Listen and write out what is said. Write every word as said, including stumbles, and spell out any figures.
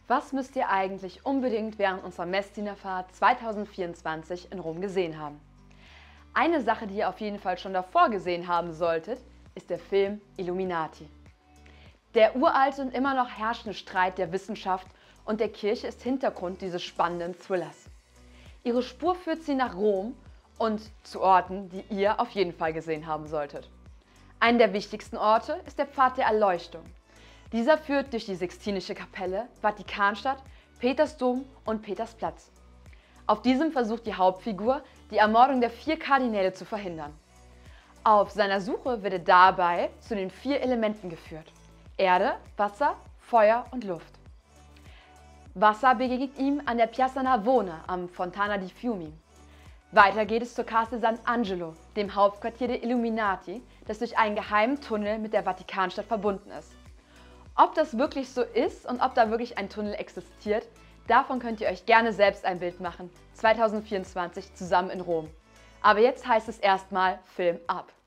Was müsst ihr eigentlich unbedingt während unserer Messdienerfahrt zweitausendvierundzwanzig in Rom gesehen haben? Eine Sache, die ihr auf jeden Fall schon davor gesehen haben solltet, ist der Film Illuminati. Der uralte und immer noch herrschende Streit der Wissenschaft und der Kirche ist Hintergrund dieses spannenden Thrillers. Ihre Spur führt sie nach Rom und zu Orten, die ihr auf jeden Fall gesehen haben solltet. Einer der wichtigsten Orte ist der Pfad der Erleuchtung. Dieser führt durch die Sixtinische Kapelle, Vatikanstadt, Petersdom und Petersplatz. Auf diesem versucht die Hauptfigur, die Ermordung der vier Kardinäle zu verhindern. Auf seiner Suche wird er dabei zu den vier Elementen geführt: Erde, Wasser, Feuer und Luft. Wasser begegnet ihm an der Piazza Navona am Fontana di Fiumi. Weiter geht es zur Castel Sant'Angelo, dem Hauptquartier der Illuminati, das durch einen geheimen Tunnel mit der Vatikanstadt verbunden ist. Ob das wirklich so ist und ob da wirklich ein Tunnel existiert, davon könnt ihr euch gerne selbst ein Bild machen, zweitausendvierundzwanzig zusammen in Rom. Aber jetzt heißt es erstmal Film ab!